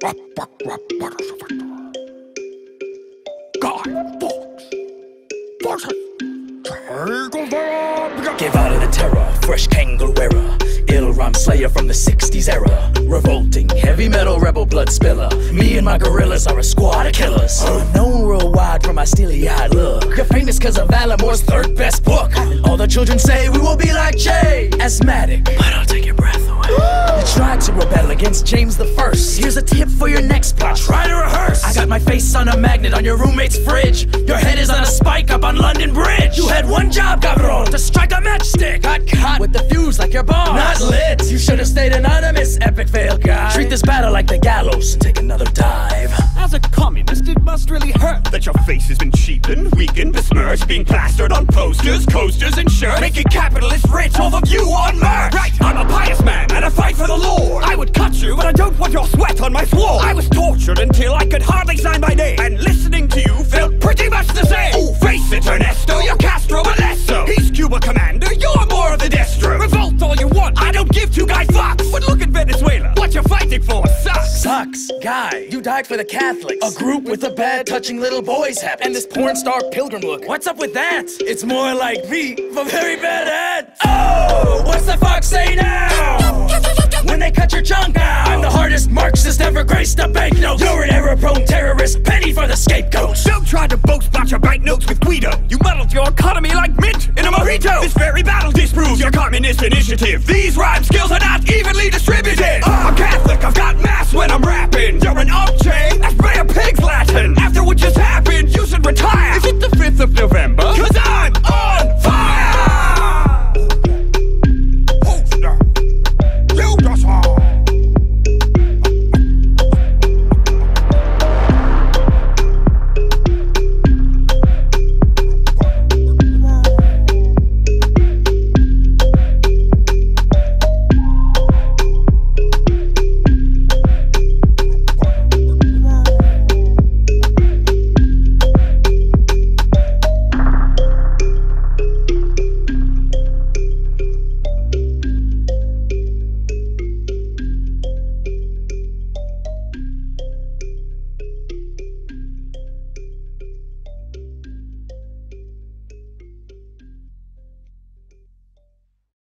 Give out of the terror, fresh kangaroo era, ill rhyme slayer from the 60s era. Revolting, heavy metal rebel blood spiller. Me and my gorillas are a squad of killers. Known worldwide for my steely-eyed look. You're famous cause of Alan Moore's third best book. All the children say we will be like Jay. Asthmatic, but I'll take your breath away. You tried to rebel against James the First. Here's a tip for your next plot, try to rehearse. I got my face on a magnet on your roommate's fridge. Your head is on a spike up on London Bridge. You had one job, cabrón, to strike a matchstick. Got caught with the fuse like your boss. Not lit, you should have stayed anonymous, epic fail guy. Treat this battle like the gallows and take another dive. As a communist, it must really hurt that your face has been cheapened, weakened, besmirched, being plastered on posters, coasters, and shirts, making capitalists rich off of you on merch. Right, I'm a pious man and I fight for the Lord. I would cut you, but I don't want your sweat on my sword. I was tortured until I could hardly sign my name, and listening to you felt pretty much the same. Oh, face it, Ernesto, you're Castro, but less so. He's Cuba commander, you're more of the Destro. Revolt all you want, I don't give two guy fucks. But look at Venezuela, what you're fighting for sucks. Sucks, guy, you died for the Catholics. A group with a bad touching little boys habit. And this porn star pilgrim look, what's up with that? It's more like me for very bad ads. Oh, what's the fuck say now? When they cut your junk out, I'm the hardest Marxist ever graced a banknote. You're an error-prone terrorist, penny for the scapegoat. Don't try to boast about your banknotes with Guido. You muddled your economy like mint in a mojito. This very battle disproves your communist initiative. These rhyme skills are not evenly distributed. I'm